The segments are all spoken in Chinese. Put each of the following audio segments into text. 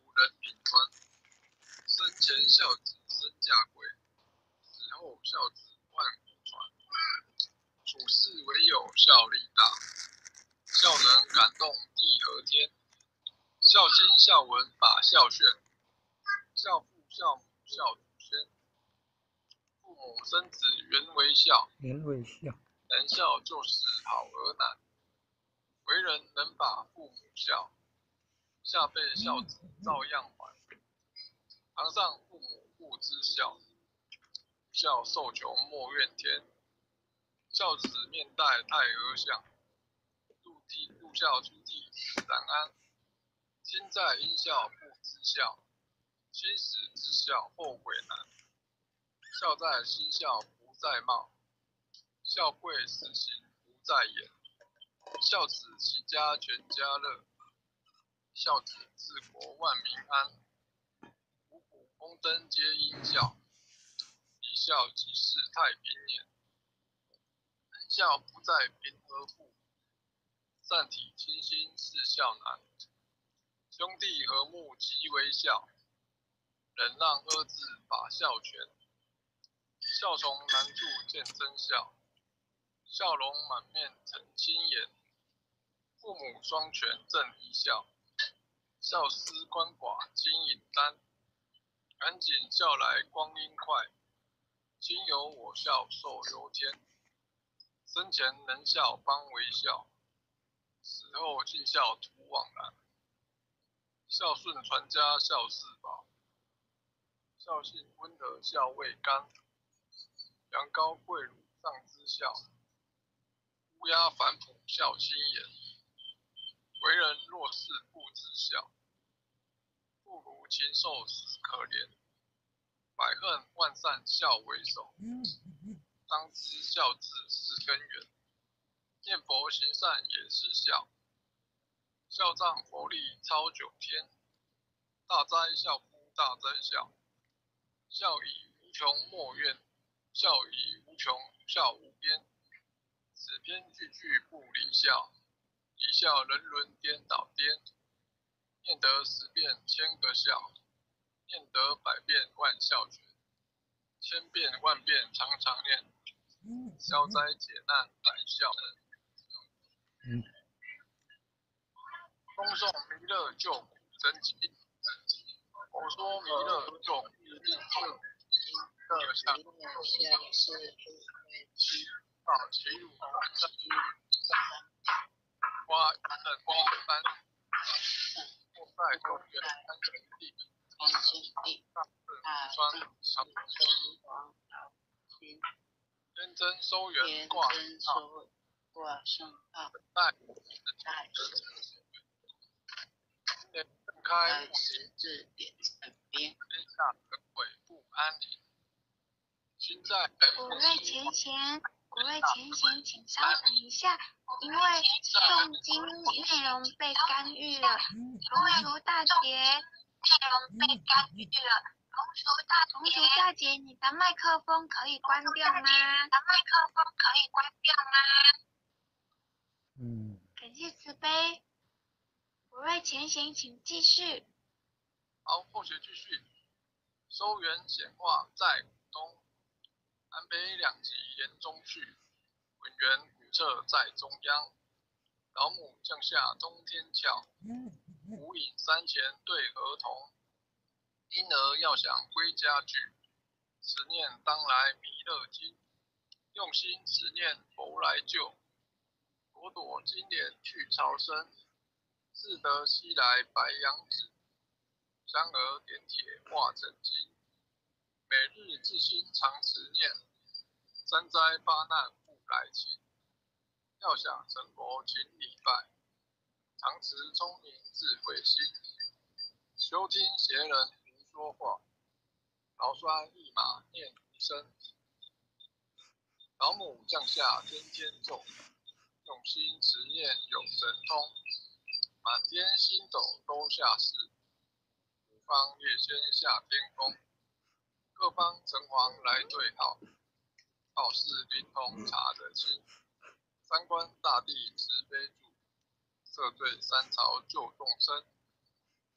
人品川。生前孝子身价贵，死后孝子万古传。处事唯有孝力大，孝能感动地和天。孝心孝文法孝训，孝父孝母孝祖先。父母生子原为孝，能孝就是好儿男。为人能把父母孝，下辈孝子照样还。堂上父母不知孝，孝受穷莫怨天。孝子面带太和相，入孝出地自然安。亲在因孝不知孝，亲时知孝后悔难。孝在心孝不在貌，孝贵实行不在言。孝子齐家全家乐，孝子治国万民安。五谷丰登皆因孝，以孝即是太平年。仁孝不在贫和富，善体亲心是孝难。兄弟和睦即为孝，忍让二字把孝全。孝从难处见真孝，笑容满面成亲颜。父母双全正一孝，孝思鳏寡金银丹。赶紧孝来光阴快，亲有我孝寿由天。生前能孝方为孝，死后尽孝徒往来。孝顺传家孝事宝，孝信温和孝未干。羊羔跪乳上知孝，乌鸦反哺孝亲颜。为人若是不知孝，不如禽兽死可怜。百恨万善孝为首，当知孝字是根源。念佛行善也是孝，孝仗佛力超九天。大哉孝夫大哉孝，孝以无穷莫怨，孝以无穷孝无边。此篇句句不离孝，离孝人伦颠倒颠。念得10遍千个孝，念得100遍万孝全。千遍万遍常常念，消灾解难来孝。恭送弥勒救苦真经，我说弥勒救苦真经，乐善到齐鲁山，花正光山，莫在中原三千地，大顺川长天真收圆挂圣号，待今年盛开木石点成边，天下人鬼不安宁。心在古瑞前贤，请稍等一下，因为诵经内容被干预了。同学大姐，同学大姐，你的麦克风可以关掉吗？感谢慈悲。古瑞前贤，请继续。 好，后学继续。收圆显化在古东，南北两极沿中去。文圆古彻在中央，老母降下通天桥。无影山前对河童，婴儿要想归家去。此念当来弥勒经，用心持念佛来救。朵朵金莲去朝生，自得西来白羊子。香儿点铁化成金，每日自心常持念。三灾八难不来侵，要想成佛请礼拜。常持聪明智慧心，休听邪人胡说话。劳酸一马念一声，老母降下天天咒。用心持念有神通，满天星斗都下世。五方列仙下天宫，各方城隍来对号。报事灵通查得清，三官大帝慈悲助。赦罪三朝救众生，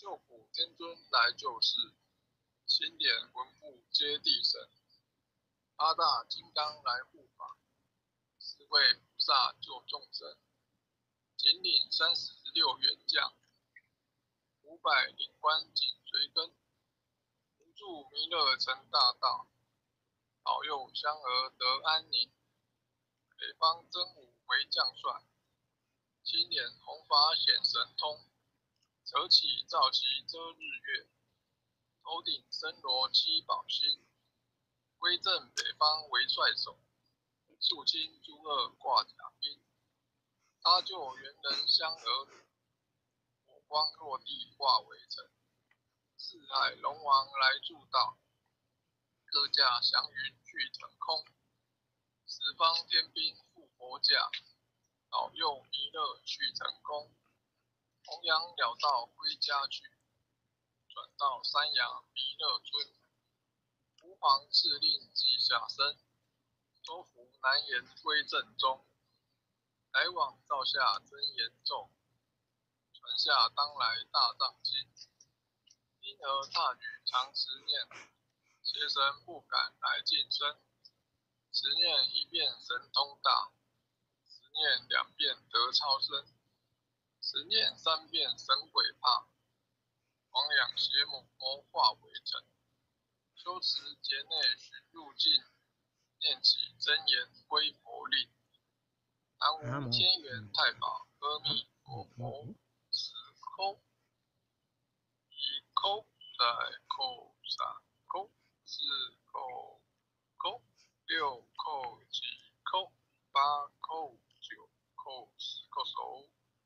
救苦天尊来救世，钦点文部接地神，八大金刚来护法，四位菩萨救众生，仅领36员将，500领官紧随跟，无助弥勒成大道，保佑香儿得安宁。北方真武为将帅，青脸红发显神通，扯起皂旗遮日月，头顶身罗七宝星，归正北方为帅首，肃清诸恶挂甲兵，搭救猿人香儿女，火光落地化为尘，四海龙王来助道，各驾祥云去腾空，十方天兵护佛驾，保佑弥勒去成功，弘扬了道归家去，转到山崖弥勒尊，吾皇敕令记下身，周服难言归正中，来往照下真言咒，传下当来大藏经，因而大女常持念，邪神不敢来近身，持念一遍神通大，持念2遍得超生，持念3遍神鬼怕，黄养邪魔化为尘，修持劫内寻入境，念起真言归佛令，南无天元太保阿弥陀佛，10叩，1叩，再叩3叩，4叩叩，6叩7叩，8叩9叩，10叩首。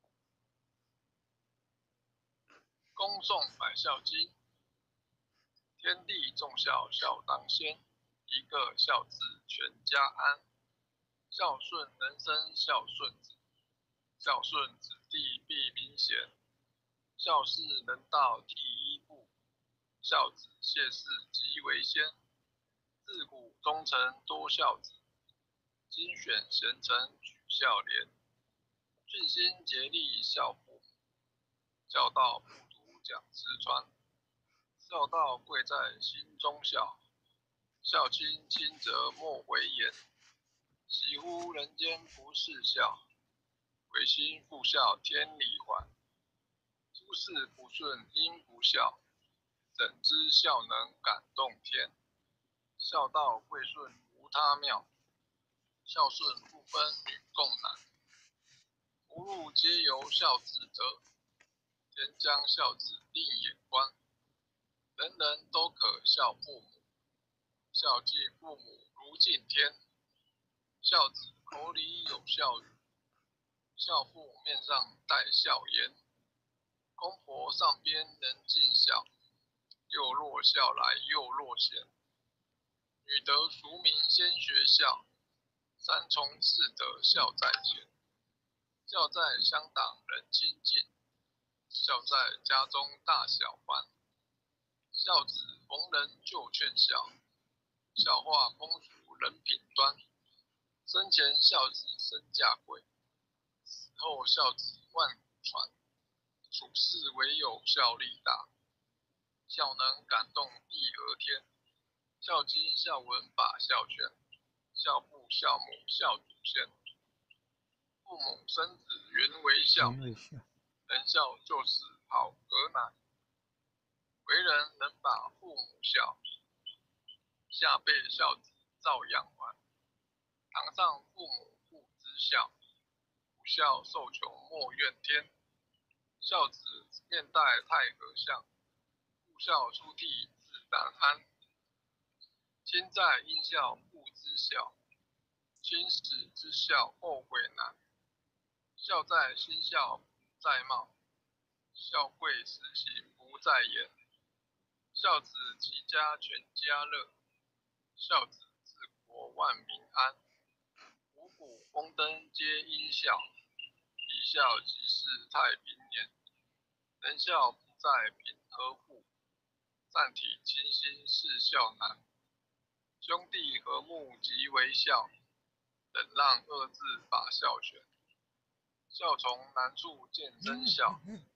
恭诵百孝经，天地众孝孝当先，一个孝字全家安。孝顺人生孝顺子，孝顺子弟必明贤。孝事人道第一步，孝子谢世即为先。自古忠臣多孝子，精选贤臣举孝廉。尽心竭力孝父母，孝道不独讲师传。孝道贵在心中孝，孝亲轻则莫为言。喜乎人间不是孝，唯心复孝天理还。诸事不顺因不孝，怎知孝能感动天？孝道贵顺无他妙，孝顺不分女共男。福禄皆由孝子得，天将孝子另眼观。人人都可孝父母，孝敬父母如敬天。孝子口里有孝语，孝父面上带孝颜。公婆上边能尽孝，又若孝来又若贤。女得俗名先学孝，三从四德孝在前。孝在乡党人亲近，孝在家中大小欢。孝子逢人就劝孝，孝化风俗人品端。生前孝子身价贵，死后孝子万古传。处事唯有孝力大，孝能感动地和天。孝经孝文把孝全，孝父孝母孝祖先。父母生子原为孝，人孝就是好儿男。为人能把父母孝，下辈孝子照样还。堂上父母不知孝，不孝受穷莫怨天。孝子面带太和相，不孝出涕自难安。亲在因孝不知孝，亲死之孝后悔难。孝在心孝不在貌，孝贵实行不在言。孝子齐家全家乐，孝子治国万民安。五谷丰登皆因孝，以孝即是太平年。人孝不在贫和富，善体清心是孝难。兄弟和睦即为孝，忍让2字把孝全。孝从难处见真孝，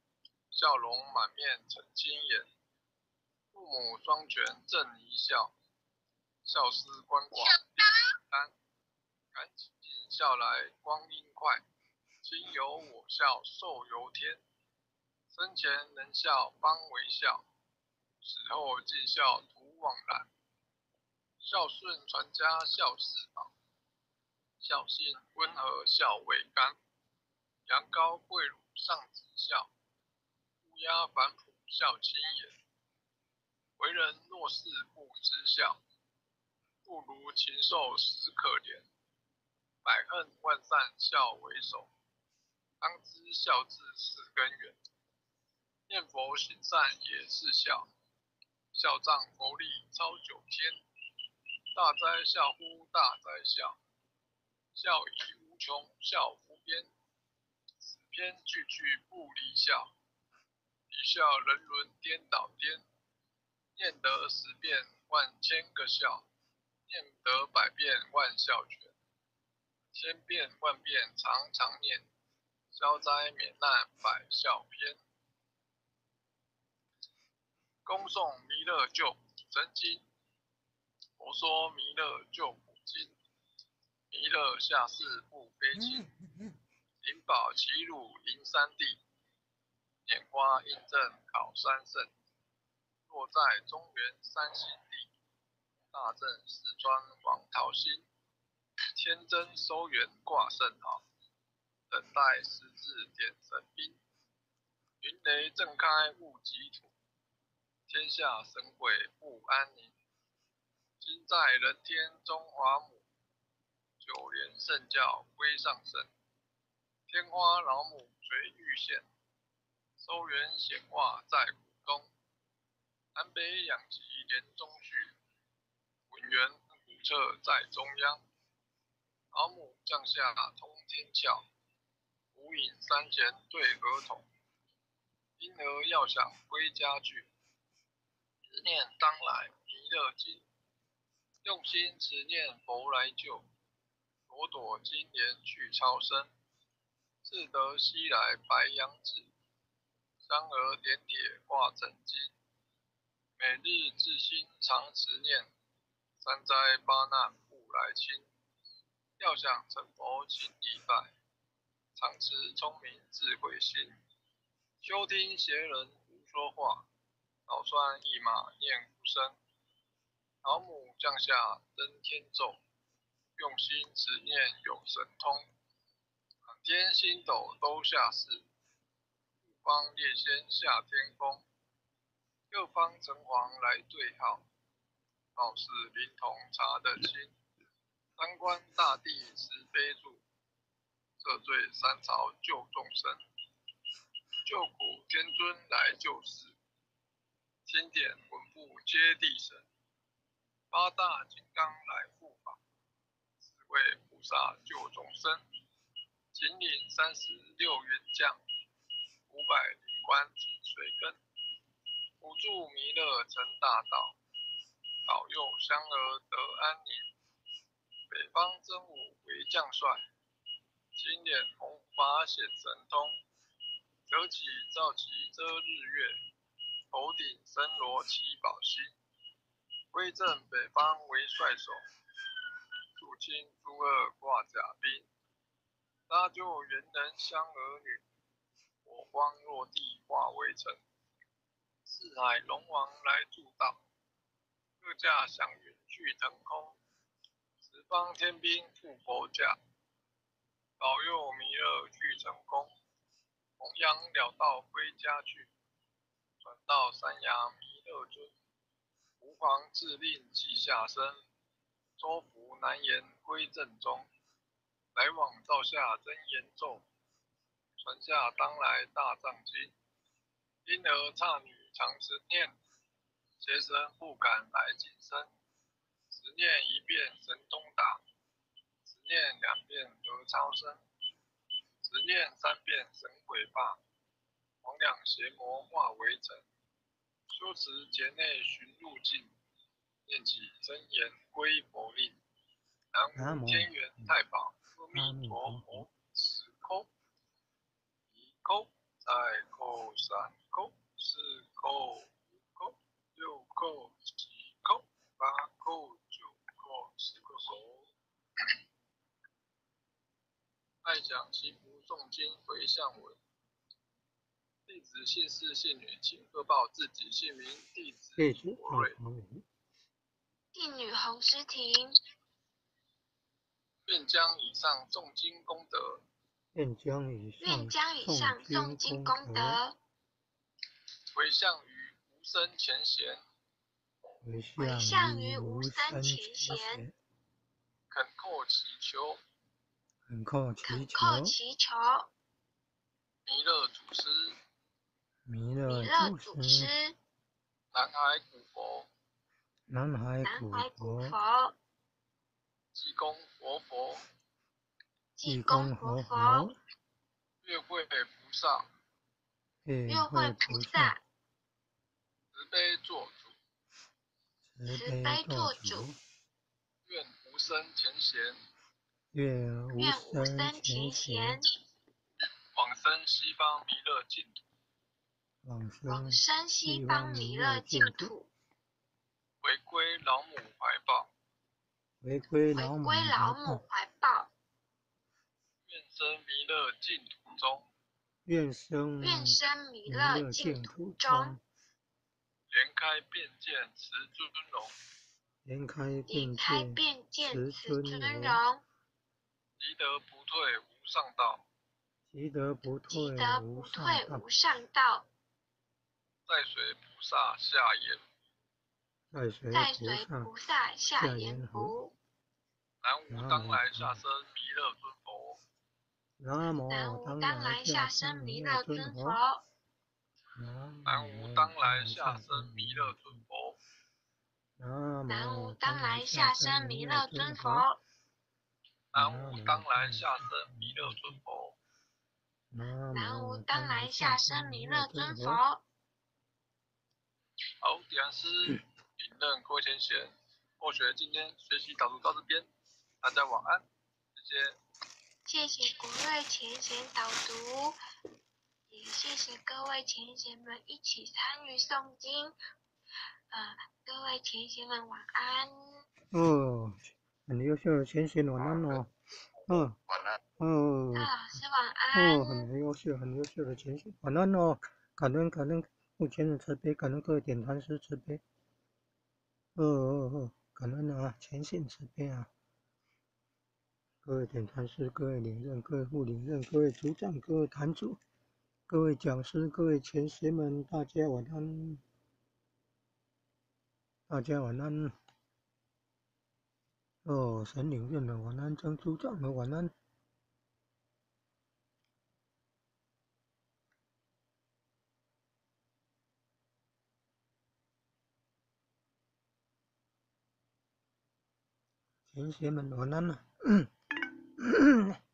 笑容满面澄清颜。父母双全正一笑，笑思鳏寡定安。赶紧笑来光阴快，亲有我笑寿由天。生前能笑方为笑，死后尽笑徒枉然。孝顺传家孝事宝，孝信温和孝为纲。羊羔跪乳上子孝，乌鸦反哺孝亲也。为人若是不知孝，不如禽兽实可怜。百恨万善孝为首，当知孝字是根源。念佛行善也是孝，孝仗佛力超九天。大哉孝乎大哉孝，孝以无穷孝无边。此篇句句不离孝，离孝人伦颠倒颠。念得10遍万千个孝，念得100遍万孝全。千遍万遍常常念，消灾免难百孝篇。恭诵弥勒救苦真经。佛说弥勒救苦经，弥勒下世不悲情。灵宝齐鲁灵山地，拈花印证考三圣。若在中原三星地，大正四川王桃心。天真收圆挂圣号，等待时至点神兵。云雷震开雾极土，天下神鬼不安宁。今在人天中华母，九莲圣教归上圣。天花老母垂玉线，收圆显化在股东。南北两极连中续，稳圆古彻在中央。老母降下通天窍，无影山前对合同。婴儿要想归家去，执念当来弥勒经。用心持念佛来救，朵朵金莲去超生。自得西来白羊子，香儿点点挂正经。每日自心常持念，三灾八难不来侵。要想成佛请礼拜，常持聪明智慧心。休听邪人胡说话，老栓一马念无声。老母降下登天咒，用心持念有神通。满天星斗都下世，五方列仙下天宫。各方城隍来对号，报事灵童查得清。三官大帝慈悲助，赦罪三朝救众生。救苦天尊来救世，经典文部接地神。八大金刚来护法，四位菩萨救众生。请领36员将，500灵官紧随跟。辅助弥勒成大道，保佑香儿得安宁。北方真武为将帅，金脸红发显神通。折戟照旗遮日月，头顶森罗七宝星。威震北方为帅首，肃清诸恶挂甲兵。搭救猿人香儿女，火光落地化为尘。四海龙王来助道，各驾祥云去腾空。十方天兵护佛驾，保佑弥勒去成功。弘扬了道归家去，转到山崖弥勒尊。吾皇自令记下生，周服难言归正中。来往照下真言咒，传下当来大藏经。婴儿刹女常持念，邪神不敢来近身。十念一遍神通大，十念2遍得超生。十念3遍神鬼霸，魍魉邪魔化为尘。修持劫内寻路径，念起真言归佛令。南无天元太保阿弥陀佛，此空彼空。 再扣3扣，4扣，5扣，6扣，7扣，8扣，9扣，10扣手。爱讲祈福诵经回向文。弟子姓氏姓女，请核报自己姓名。弟子李国瑞。 弟女洪诗婷。 愿将以上诵经功德。 愿将以上诵经功德回向于无生前贤。恳叩祈求。弥勒祖师。南海古佛。济公活佛。月会菩萨。慈悲做主。愿无生前贤。往生西方弥勒净土。回归老母怀抱。愿生弥勒净土中。莲开便见慈尊荣。积德不退无上道。在水菩萨下言福。南无当来下生弥勒尊佛。 南无当来下生弥勒尊佛。 南无当来下生弥勒尊佛。 南无当来下生弥勒尊佛。 南无当来下生弥勒尊佛。 南无当来下生弥勒尊佛。 好，点燃师领任各位前贤，或许今天学习导读到这边，大家晚安，谢谢。 谢谢国瑞前贤导读，也谢谢各位前贤们一起参与诵经。各位前贤们晚安。 很优秀的前贤晚安哦。 晚安。 大老师晚安。 很优秀的前贤晚安哦。感恩父亲的慈悲，感恩各位点坛师慈悲。感恩啊，前贤慈悲啊。各位点坛师，各位领任，各位副领任，各位组长，各位坛主，各位讲师，各位前贤们，大家晚安。神领任们晚安，张组长们晚安。前贤们晚安了。